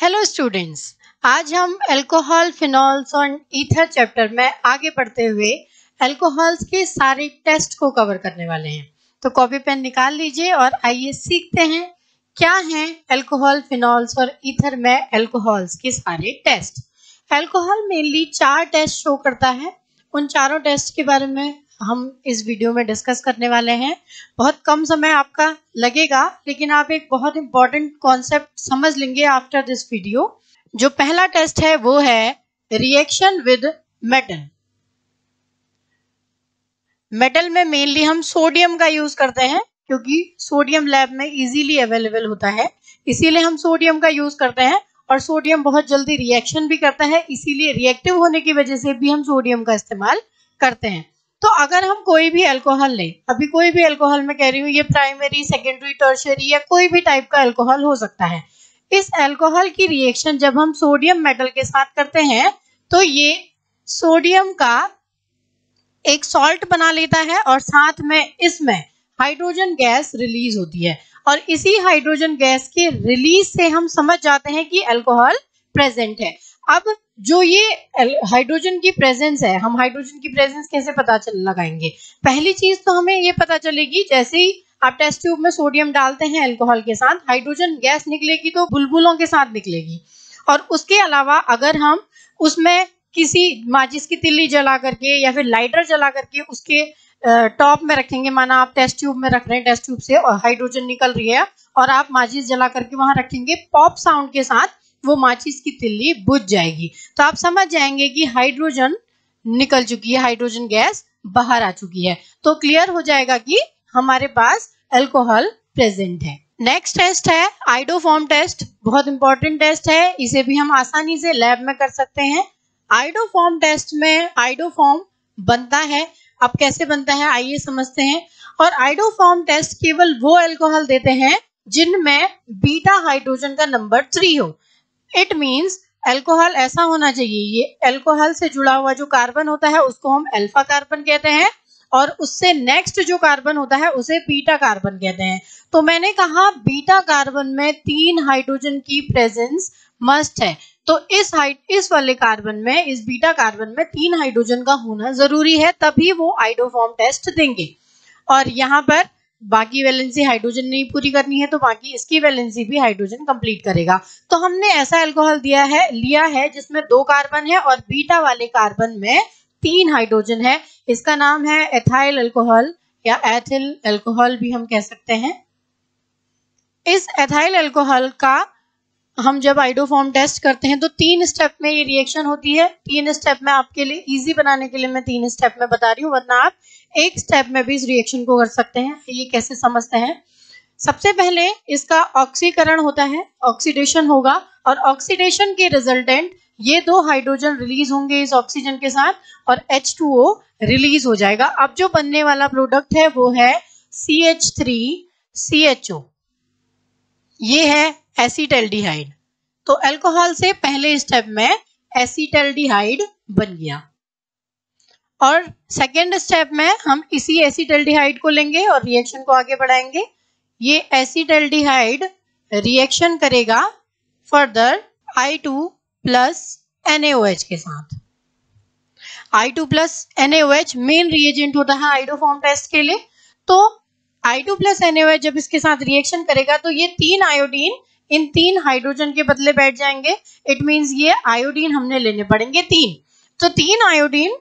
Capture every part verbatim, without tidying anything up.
Hello students, आज हम alcohol, phenols और ईथर चैप्टर में आगे बढ़ते हुए अल्कोहल्स के सारे टेस्ट को कवर करने वाले हैं। तो कॉपी पेन निकाल लीजिए और आइए सीखते हैं क्या हैं अल्कोहल, फिनॉल्स और ईथर में अल्कोहल्स के सारे टेस्ट। अल्कोहल मेनली चार टेस्ट शो करता है। उन चारों टेस्ट के बारे में हम इस वीडियो में डिस्कस करने वाले हैं। बहुत कम समय आपका लगेगा, लेकिन आप एक बहुत इंपॉर्टेंट कॉन्सेप्ट समझ लेंगे आफ्टर दिस वीडियो। जो पहला टेस्ट है वो है रिएक्शन विद मेटल। मेटल में मेनली हम सोडियम का यूज करते हैं, क्योंकि सोडियम लैब में इजीली अवेलेबल होता है, इसीलिए हम सोडियम का यूज करते हैं। और सोडियम बहुत जल्दी रिएक्शन भी करता है, इसीलिए रिएक्टिव होने की वजह से भी हम सोडियम का इस्तेमाल करते हैं। तो अगर हम कोई भी अल्कोहल लें, अभी कोई भी अल्कोहल मैं कह रही हूँ, ये प्राइमरी, सेकेंडरी, टर्शियरी या कोई भी टाइप का अल्कोहल हो सकता है। इस अल्कोहल की रिएक्शन जब हम सोडियम मेटल के साथ करते हैं तो ये सोडियम का एक सॉल्ट बना लेता है और साथ में इसमें हाइड्रोजन गैस रिलीज होती है। और इसी हाइड्रोजन गैस के रिलीज से हम समझ जाते हैं कि अल्कोहल प्रेजेंट है। अब जो ये हाइड्रोजन की प्रेजेंस है, हम हाइड्रोजन की प्रेजेंस कैसे पता चल लगाएंगे? पहली चीज तो हमें ये पता चलेगी, जैसे ही आप टेस्ट ट्यूब में सोडियम डालते हैं अल्कोहल के साथ, हाइड्रोजन गैस निकलेगी तो बुलबुलों के साथ निकलेगी। और उसके अलावा अगर हम उसमें किसी माचिस की तिल्ली जला करके या फिर लाइटर जला करके उसके टॉप में रखेंगे, माना आप टेस्ट ट्यूब में रख रहे हैं, टेस्ट ट्यूब से और हाइड्रोजन निकल रही है और आप माचिस जला करके वहां रखेंगे, पॉप साउंड के साथ वो माचिस की तिल्ली बुझ जाएगी। तो आप समझ जाएंगे कि हाइड्रोजन निकल चुकी है, हाइड्रोजन गैस बाहर आ चुकी है। तो क्लियर हो जाएगा कि हमारे पास अल्कोहल प्रेजेंट है। नेक्स्ट टेस्ट है आइडोफॉर्म टेस्ट। बहुत इंपॉर्टेंट टेस्ट है, इसे भी हम आसानी से लैब में कर सकते हैं। आइडोफॉर्म टेस्ट में आइडोफॉर्म बनता है। अब कैसे बनता है आइए समझते हैं। और आइडोफॉर्म टेस्ट केवल वो अल्कोहल देते हैं जिनमें बीटा हाइड्रोजन का नंबर थ्री हो। इट मीन्स अल्कोहल ऐसा होना चाहिए, ये अल्कोहल से जुड़ा हुआ जो कार्बन होता है उसको हम अल्फा कार्बन कहते हैं और उससे नेक्स्ट जो कार्बन होता है उसे बीटा कार्बन कहते हैं। तो मैंने कहा बीटा कार्बन में तीन हाइड्रोजन की प्रेजेंस मस्ट है। तो इस हाइट इस वाले कार्बन में, इस बीटा कार्बन में तीन हाइड्रोजन का होना जरूरी है, तभी वो आइडोफॉर्म टेस्ट देंगे। और यहाँ पर बाकी वैलेंसी हाइड्रोजन नहीं पूरी करनी है, तो बाकी इसकी वैलेंसी भी हाइड्रोजन कंप्लीट करेगा। तो हमने ऐसा अल्कोहल दिया है लिया है जिसमें दो कार्बन है और बीटा वाले कार्बन में तीन हाइड्रोजन है। इसका नाम है एथाइल अल्कोहल या एथिल अल्कोहल भी हम कह सकते हैं। इस एथाइल अल्कोहल का हम जब आइडोफॉर्म टेस्ट करते हैं तो तीन स्टेप में ये रिएक्शन होती है। तीन स्टेप में आपके लिए इजी बनाने के लिए मैं तीन स्टेप में बता रही हूँ, वरना आप एक स्टेप में भी इस रिएक्शन को कर सकते हैं। ये कैसे समझते हैं? सबसे पहले इसका ऑक्सीकरण होता है, ऑक्सीडेशन होगा और ऑक्सीडेशन के रिजल्टेंट ये दो हाइड्रोजन रिलीज होंगे इस ऑक्सीजन के साथ और एच टू ओ रिलीज हो जाएगा। अब जो बनने वाला प्रोडक्ट है वो है C H three C H O, ये है एसीटल्डिहाइड। तो अल्कोहल से पहले स्टेप में एसीटल्डिहाइड बन गया और सेकेंड स्टेप में हम इसी एसीटल्डिहाइड को लेंगे और रिएक्शन को आगे बढ़ाएंगे। ये एसीटल्डिहाइड रिएक्शन करेगा further I two plus N A O H के साथ। I two plus N A O H main reagent होता है आइडोफॉर्म टेस्ट के लिए। तो I two plus N A O H जब इसके साथ रिएक्शन करेगा तो ये तीन आयोडीन इन तीन हाइड्रोजन के बदले बैठ जाएंगे। इट मींस ये आयोडीन हमने लेने पड़ेंगे तीन। तो तीन आयोडीन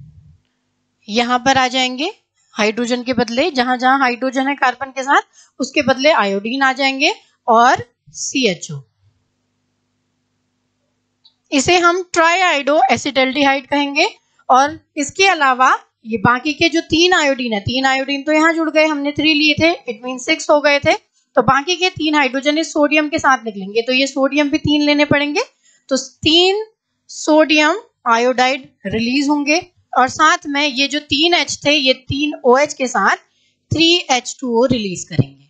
यहां पर आ जाएंगे हाइड्रोजन के बदले, जहां जहां हाइड्रोजन है कार्बन के साथ उसके बदले आयोडीन आ जाएंगे और सी एच ओ। इसे हम ट्राई आइडो एसिटल्डिहाइड कहेंगे। और इसके अलावा ये बाकी के जो तीन आयोडीन है, तीन आयोडीन तो यहाँ जुड़ गए, हमने थ्री लिए थे, इट मीन सिक्स हो गए थे। तो बाकी के तीन हाइड्रोजन इस सोडियम के साथ निकलेंगे, तो ये सोडियम भी तीन लेने पड़ेंगे। तो तीन सोडियम आयोडाइड रिलीज होंगे और साथ में ये जो तीन H थे ये तीन OH के साथ three H two O release करेंगे।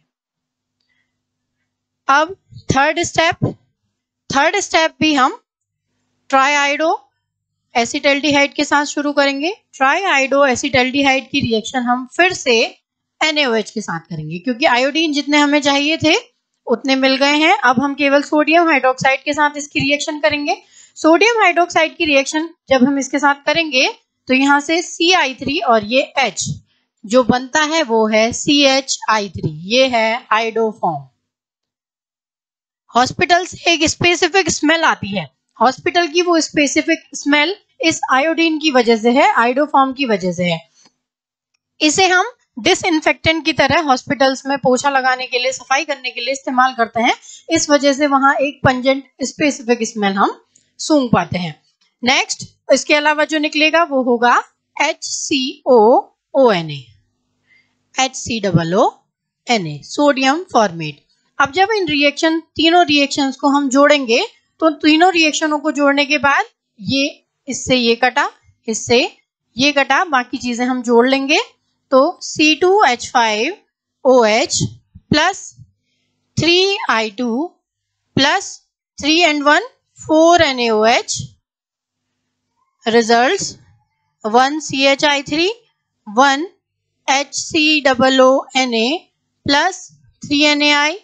अब थर्ड स्टेप थर्ड स्टेप भी हम ट्राइआइडो एसिटल्डिहाइड के साथ शुरू करेंगे। ट्राइआइडो एसिटल्डिहाइड की रिएक्शन हम फिर से एन ए ओ एच के साथ करेंगे, क्योंकि आयोडीन जितने हमें चाहिए थे उतने मिल गए हैं। अब हम केवल सोडियम हाइड्रोक्साइड के साथ इसकी रिएक्शन करेंगे। सोडियम हाइड्रोक्साइड की रिएक्शन जब हम इसके साथ करेंगे तो यहाँ से सी आई थ्री और ये H जो बनता है वो है सी एच आई थ्री, ये है आइडोफॉर्म। हॉस्पिटल से एक स्पेसिफिक स्मेल आती है, हॉस्पिटल की वो स्पेसिफिक स्मेल इस आयोडीन की वजह से है, आइडोफॉर्म की वजह से है। इसे हम डिसइंफेक्टेंट की तरह हॉस्पिटल्स में पोछा लगाने के लिए, सफाई करने के लिए इस्तेमाल करते हैं। इस वजह से वहां एक पंजेंट स्पेसिफिक स्मेल हम सूंघ पाते हैं। नेक्स्ट, इसके अलावा जो निकलेगा वो होगा H C O O N A, H C double O N A, sodium formate. अब जब इन रिएक्शन तीनों रिएक्शंस को हम जोड़ेंगे तो तीनों रिएक्शनों को जोड़ने के बाद ये इससे ये कटा, इससे ये कटा, बाकी चीजें हम जोड़ लेंगे तो C two H five O H plus three I two plus three and one four N A O H results one C H I three one H C double O N A plus three N A I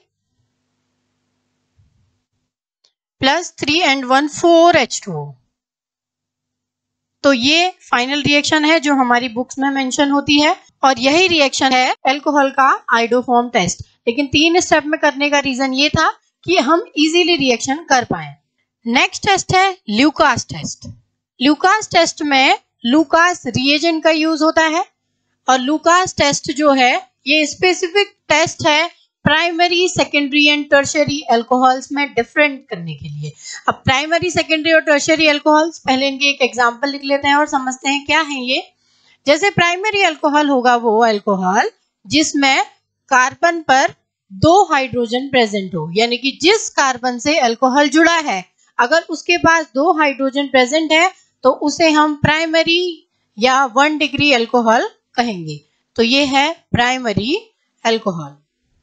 plus three and one four H two. तो ये final reaction है जो हमारी books में mention होती है और यही रिएक्शन है अल्कोहल का आइडोफॉर्म टेस्ट। लेकिन तीन स्टेप में करने का रीजन ये था कि हम इजीली रिएक्शन कर पाए। नेक्स्ट टेस्ट है ल्यूकास टेस्ट। ल्यूकास टेस्ट में लूकास रिएजेंट का यूज होता है और लूकास टेस्ट जो है ये स्पेसिफिक टेस्ट है primary, secondary and tertiary alcohols में डिफरेंट करने के लिए। अब प्राइमरी, सेकेंडरी और टर्शियरी अल्कोहल्स, पहले इनके एक एग्जांपल लिख लेते हैं और समझते हैं क्या है ये। जैसे प्राइमरी अल्कोहल होगा वो अल्कोहल जिसमें कार्बन पर दो हाइड्रोजन प्रेजेंट हो, यानी कि जिस कार्बन से अल्कोहल जुड़ा है अगर उसके पास दो हाइड्रोजन प्रेजेंट है तो उसे हम प्राइमरी या वन डिग्री अल्कोहल कहेंगे। तो ये है प्राइमरी अल्कोहल।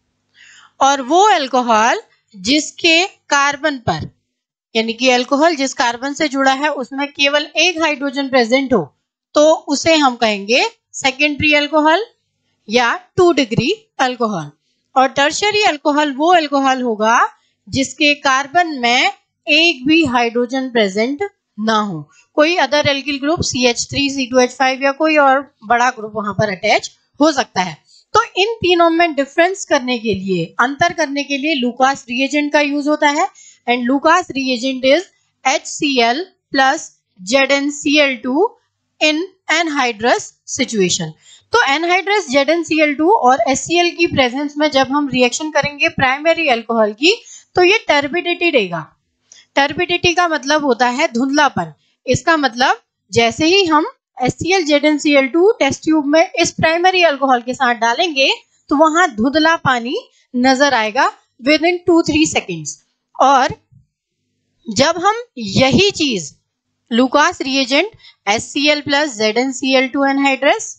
और वो अल्कोहल जिसके कार्बन पर, यानी कि अल्कोहल जिस कार्बन से जुड़ा है उसमें केवल एक हाइड्रोजन प्रेजेंट हो तो उसे हम कहेंगे सेकेंडरी अल्कोहल या टू डिग्री अल्कोहल। और टर्शियरी अल्कोहल वो अल्कोहल होगा जिसके कार्बन में एक भी हाइड्रोजन प्रेजेंट ना हो, कोई other alkyl group C H three, C two H five या कोई और बड़ा ग्रुप वहां पर अटैच हो सकता है। तो इन तीनों में डिफरेंस करने के लिए, अंतर करने के लिए लूकास रिएजेंट का यूज होता है and Lucas reagent is H C L plus Z N C L two in anhydrous situation. तो anhydrous Z N C L two और एच सी एल की प्रेजेंस में जब हम रिएक्शन करेंगे प्राइमरी अल्कोहल की तो ये टर्बिडिटी देगा। टर्बिडिटी का मतलब होता है धुंधलापन। इसका मतलब जैसे ही हम H C L Z N C L two test tube में इस प्राइमरी अल्कोहल के साथ डालेंगे तो वहां धुंधला पानी नजर आएगा within two three seconds. और जब हम यही चीज Lucas reagent H C L plus Z N C L two anhydrous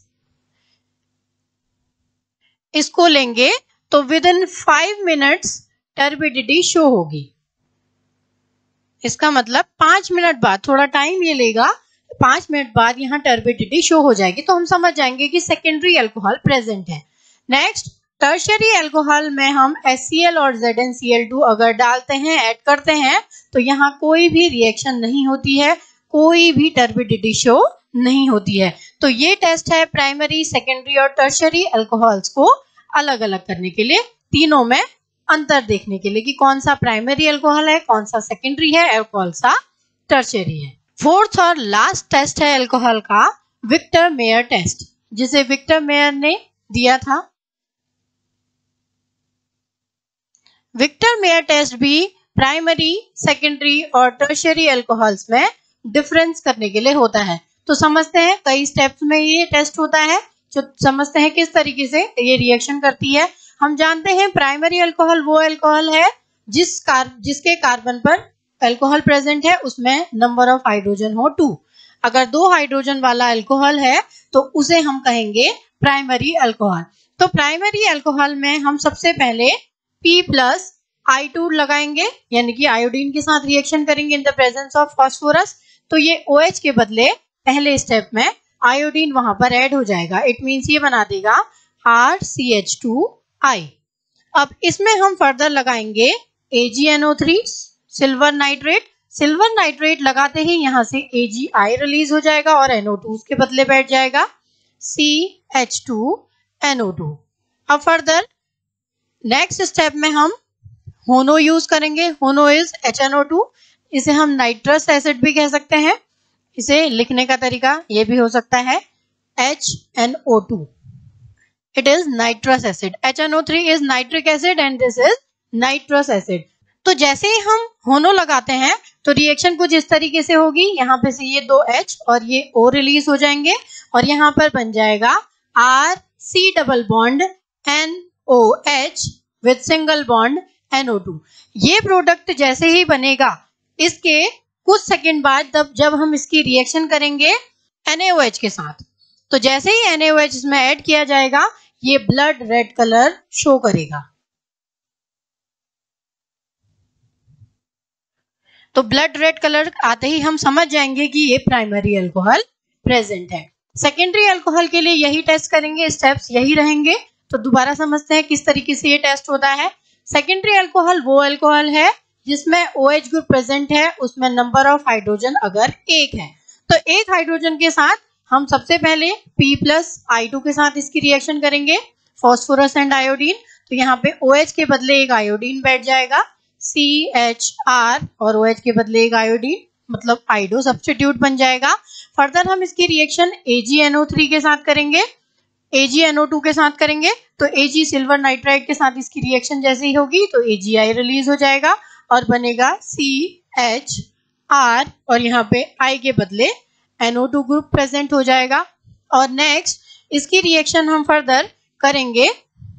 इसको लेंगे तो within five minutes turbidity show होगी। इसका मतलब पांच मिनट बाद, थोड़ा टाइम ये लेगा, पांच मिनट बाद यहाँ टर्बिडिटी शो हो जाएगी तो हम समझ जाएंगे कि सेकेंडरी अल्कोहल प्रेजेंट है। नेक्स्ट, टर्शियरी अल्कोहल में हम एच सी एल और Z N C L two अगर डालते हैं, ऐड करते हैं तो यहाँ कोई भी रिएक्शन नहीं होती है, कोई भी टर्बिडिटी शो नहीं होती है। तो ये टेस्ट है प्राइमरी, सेकेंडरी और टर्शियरी अल्कोहल्स को अलग अलग करने के लिए, तीनों में अंतर देखने के लिए कि कौन सा प्राइमरी अल्कोहल है, कौन सा सेकेंडरी है और कौन सा टर्शियरी है। फोर्थ और लास्ट टेस्ट है अल्कोहल का विक्टर मेयर टेस्ट, जिसे विक्टर मेयर ने दिया था। विक्टर मेयर टेस्ट भी प्राइमरी, सेकेंडरी और टर्शियरी अल्कोहल्स में डिफरेंस करने के लिए होता है। तो समझते हैं कई स्टेप्स में ये टेस्ट होता है, जो समझते हैं किस तरीके से ये रिएक्शन करती है। हम जानते हैं प्राइमरी अल्कोहल वो अल्कोहल है जिस कार जिसके कार्बन पर अल्कोहल प्रेजेंट है उसमें नंबर ऑफ हाइड्रोजन हो टू। अगर दो हाइड्रोजन वाला अल्कोहल है तो उसे हम कहेंगे प्राइमरी अल्कोहल। तो प्राइमरी अल्कोहल में हम सबसे पहले P प्लस आई टू लगाएंगे, यानी कि आयोडीन के साथ रिएक्शन करेंगे in the presence of phosphorus. तो ये OH के बदले पहले स्टेप में आयोडीन वहां पर ऐड हो जाएगा। इट मीन्स ये बना देगा R C H two I. अब इसमें हम फर्दर लगाएंगे A G N O three silver nitrate. Silver nitrate लगाते ही यहाँ से ए जी आई रिलीज हो जाएगा और एन ओ टू उसके बदले बैठ जाएगा C H two N O two. अब फर्दर नेक्स्ट स्टेप में हम होनो यूज करेंगे। HONO is H N O two. इसे हम नाइट्रस एसिड भी कह सकते हैं। इसे लिखने का तरीका ये भी हो सकता है H N O two. It is nitrous acid. H N O three is nitric acid and this is nitrous acid. तो जैसे ही हम होनो लगाते हैं तो रिएक्शन कुछ इस तरीके से होगी। यहाँ पे से ये दो H और ये O रिलीज हो जाएंगे और यहाँ पर बन जाएगा R C double bond N O H with single bond N O two. ये प्रोडक्ट जैसे ही बनेगा इसके कुछ सेकंड बाद तब जब हम इसकी रिएक्शन करेंगे N A O H के साथ, तो जैसे ही N A O H इसमें ऐड किया जाएगा ये ब्लड रेड कलर शो करेगा। तो ब्लड रेड कलर आते ही हम समझ जाएंगे कि ये प्राइमरी अल्कोहल प्रेजेंट है। सेकेंडरी अल्कोहल के लिए यही टेस्ट करेंगे, स्टेप्स यही रहेंगे। तो दोबारा समझते हैं किस तरीके से ये टेस्ट होता है। सेकेंडरी अल्कोहल वो अल्कोहल है जिसमें OH ग्रुप प्रेजेंट है, उसमें नंबर ऑफ हाइड्रोजन अगर एक है तो एक हाइड्रोजन के साथ हम सबसे पहले P प्लस आई टू के साथ इसकी रिएक्शन करेंगे, फॉस्फोरस एंड आयोडीन। तो यहाँ पे OH के बदले एक आयोडीन बैठ जाएगा सी एच आर और OH के बदले एक आयोडीन, मतलब आइडो सब्स्टिट्यूट बन जाएगा। फर्दर हम इसकी reaction A G N O three के साथ करेंगे, ए जी एन ओ टू के साथ करेंगे। तो Ag सिल्वर नाइट्राइड के साथ इसकी रिएक्शन जैसे ही होगी तो ए जी आई रिलीज हो जाएगा और बनेगा सी एच आर और यहाँ पे I के बदले N O two group present हो जाएगा। और नेक्स्ट इसकी रिएक्शन हम फर्दर करेंगे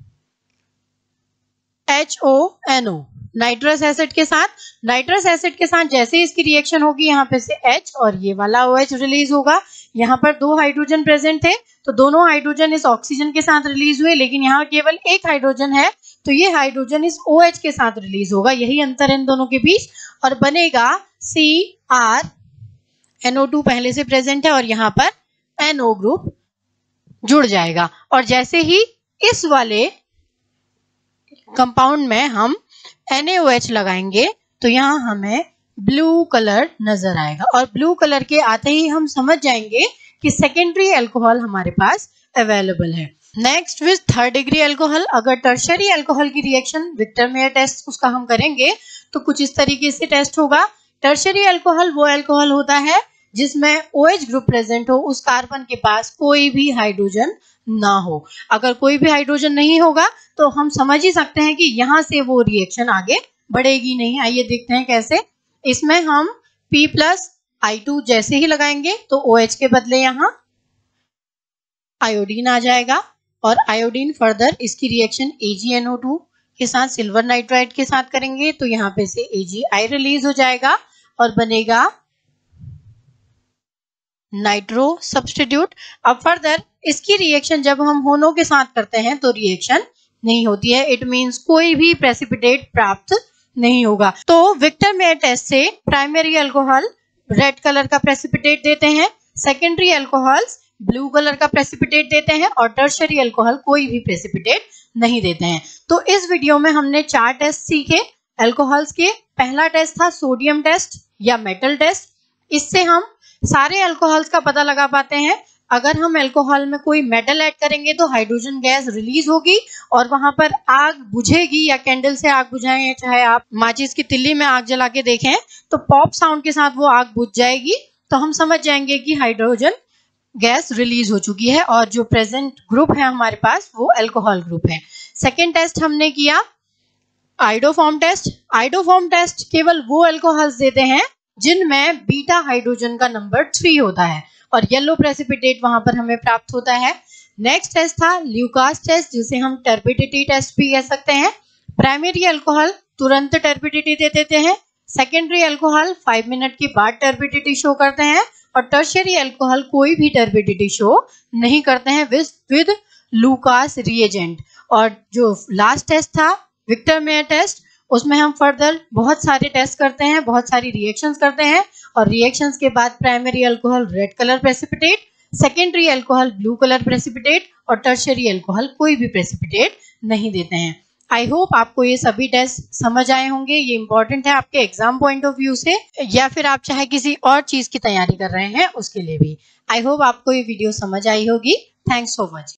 H O N O nitrous acid के साथ। नाइट्रस एसिड के साथ जैसे ही इसकी रिएक्शन होगी यहाँ पे से H और ये वाला OH रिलीज होगा। यहाँ पर दो हाइड्रोजन प्रेजेंट थे तो दोनों हाइड्रोजन इस ऑक्सीजन के साथ रिलीज हुए, लेकिन यहाँ केवल एक हाइड्रोजन है तो ये हाइड्रोजन इस OH के साथ रिलीज होगा। यही अंतर है इन दोनों के बीच और बनेगा C R N O two पहले से प्रेजेंट है और यहाँ पर एन ओ ग्रुप जुड़ जाएगा। और जैसे ही इस वाले कंपाउंड में हम एन ए ओ एच लगाएंगे तो यहाँ हमें ब्लू कलर नजर आएगा और ब्लू कलर के आते ही हम समझ जाएंगे कि सेकेंडरी अल्कोहल हमारे पास अवेलेबल है। Next with third degree alcohol. अगर टर्शरी अल्कोहल की रिएक्शन विक्टर मेयर टेस्ट उसका हम करेंगे तो कुछ इस तरीके से टेस्ट होगा। टर्शरी अल्कोहल वो अल्कोहल होता है जिसमें OH ग्रुप प्रेजेंट हो, उस कार्बन के पास कोई भी हाइड्रोजन ना हो। अगर कोई भी हाइड्रोजन नहीं होगा तो हम समझ ही सकते हैं कि यहाँ से वो रिएक्शन आगे बढ़ेगी नहीं। आइए देखते हैं कैसे। इसमें हम P प्लस आई टू जैसे ही लगाएंगे तो OH के बदले यहाँ आयोडीन आ जाएगा और आयोडीन फर्दर इसकी reaction A G N O two के साथ सिल्वर नाइट्राइड के साथ करेंगे तो यहाँ पे से ए जी आई रिलीज हो जाएगा और बनेगा नाइट्रो सब्स्टिट्यूट। अब फर्दर इसकी रिएक्शन जब हम होनो के साथ करते हैं तो रिएक्शन नहीं होती है, इट मींस कोई भी प्रेसिपिटेट प्राप्त नहीं होगा। तो विक्टर मेयर टेस्ट से प्राइमरी अल्कोहल रेड कलर का प्रेसिपिटेट देते हैं, सेकेंडरी अल्कोहल्स ब्लू कलर का प्रेसिपिटेट देते हैं और टर्शरी अल्कोहल कोई भी प्रेसिपिटेट नहीं देते हैं। तो इस वीडियो में हमने चार टेस्ट सीखे अल्कोहल्स के। पहला टेस्ट था सोडियम टेस्ट या मेटल टेस्ट। इससे हम सारे अल्कोहल्स का पता लगा पाते हैं। अगर हम अल्कोहल में कोई मेटल ऐड करेंगे तो हाइड्रोजन गैस रिलीज होगी और वहां पर आग बुझेगी, या कैंडल से आग बुझाएं चाहे आप माचिस की तिल्ली में आग जला के देखें तो पॉप साउंड के साथ वो आग बुझ जाएगी। तो हम समझ जाएंगे कि हाइड्रोजन गैस रिलीज हो चुकी है और जो प्रेजेंट ग्रुप है हमारे पास वो अल्कोहल ग्रुप है। सेकेंड टेस्ट हमने किया आइडोफॉर्म टेस्ट। आइडोफॉर्म टेस्ट केवल वो अल्कोहल्स देते हैं जिनमें बीटा हाइड्रोजन का नंबर थ्री होता है और येलो प्रेसिपिटेट वहां पर हमें प्राप्त होता है। नेक्स्ट टेस्ट था ल्यूकास टेस्ट, जिसे हम टर्बिडिटी टेस्ट भी कह सकते हैं। प्राइमरी अल्कोहल तुरंत टर्बिडिटी दे देते हैं, सेकेंडरी अल्कोहल फाइव मिनट के बाद टर्बिडिटी शो करते हैं और टर्शियरी अल्कोहल कोई भी टर्बिडिटी शो नहीं करते हैं विद लूकास रिएजेंट। और जो लास्ट टेस्ट था विक्टर मेयर टेस्ट, उसमें हम फर्दर बहुत सारे टेस्ट करते हैं, बहुत सारी रिएक्शंस करते हैं और रिएक्शंस के बाद primary alcohol red colour precipitate, secondary alcohol blue colour precipitate और टर्शियरी अल्कोहल कोई भी प्रेसिपिटेट नहीं देते हैं। आई होप आपको ये सभी टेस्ट समझ आए होंगे। ये इंपॉर्टेंट है आपके एग्जाम पॉइंट ऑफ व्यू से, या फिर आप चाहे किसी और चीज की तैयारी कर रहे हैं उसके लिए भी। आई होप आपको ये वीडियो समझ आई होगी। Thanks for watching.